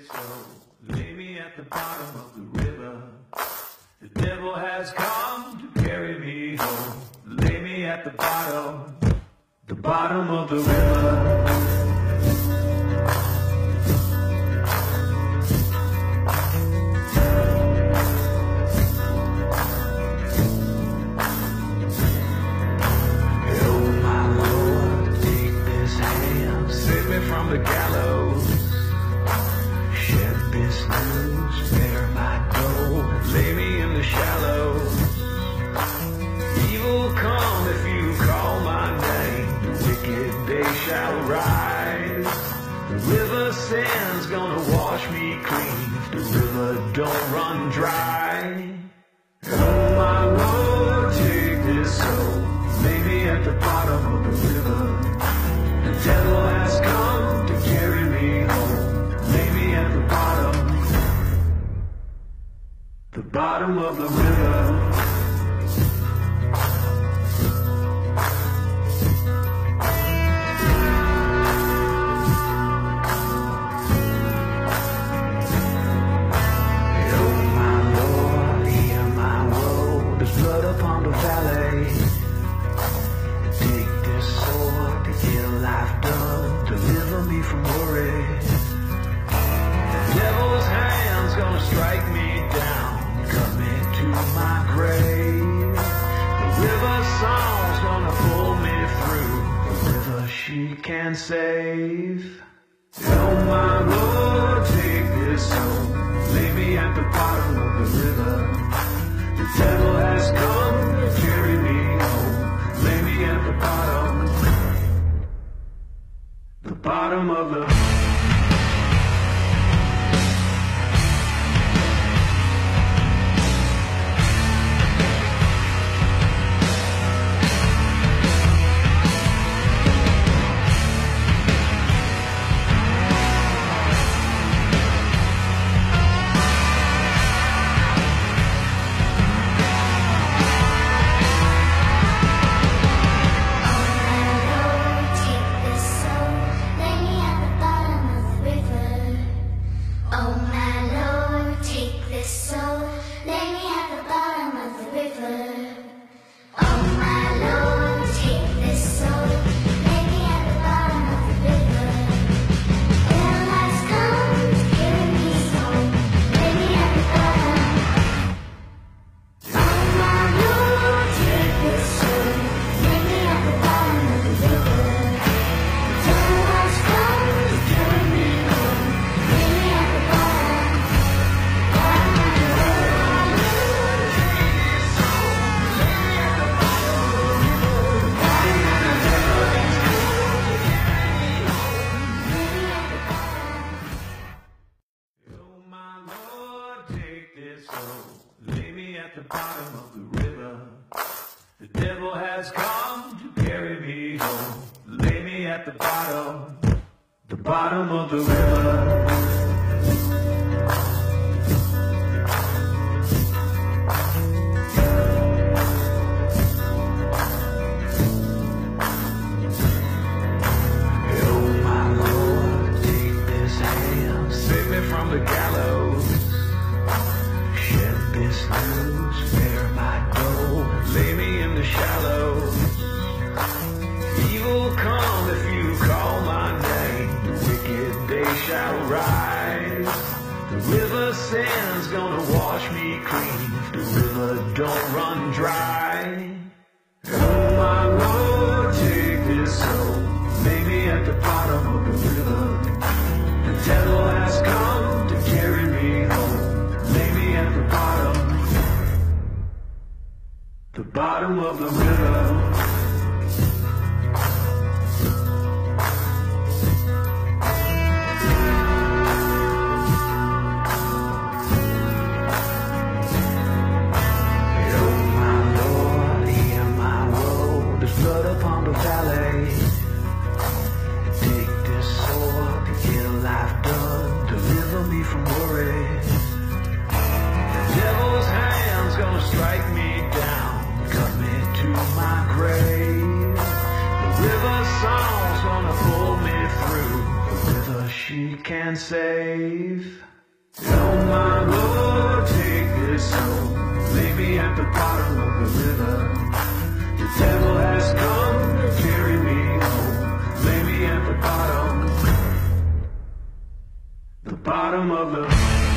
soul, lay me at the bottom of the river. The devil has come to carry me home. Lay me at the bottom of the river. From the gallows, shed this news, bear my gold, lay me in the shallows. Evil come if you call my name, the wicked they shall rise. The river sand's gonna wash me clean, if the river don't run dry. Oh my Lord, take this soul, lay me at the bottom of the river. The devil has come to carry me home. Lay me at the bottom of the river. Oh my Lord, hear my woe. There's blood upon the valley. Take this sword to ill I've done, deliver me from worry. The devil's hand's gonna strike me down, cut me to my grave. The river song's gonna pull me through, the river she can save. Oh my Lord, take this soul, lay me at the bottom of the river. The devil has come to carry me home. Lay me at the bottom of the river. The devil has come to carry me home. Lay me at the bottom of the river. From the gallows, shed this news, bear my gold, lay me in the shallows. Evil come if you call my name, the wicked they shall rise. The river sand's gonna wash me clean, if the river don't run dry. Oh my Lord, take this soul, lay me at the bottom of the river. The devil has come to carry me home. Lay me at the bottom of the river. Strike me down, cut me to can save. Oh my Lord, take this soul, lay me at the bottom of the river. The devil has come to carry me home, lay me at the bottom of the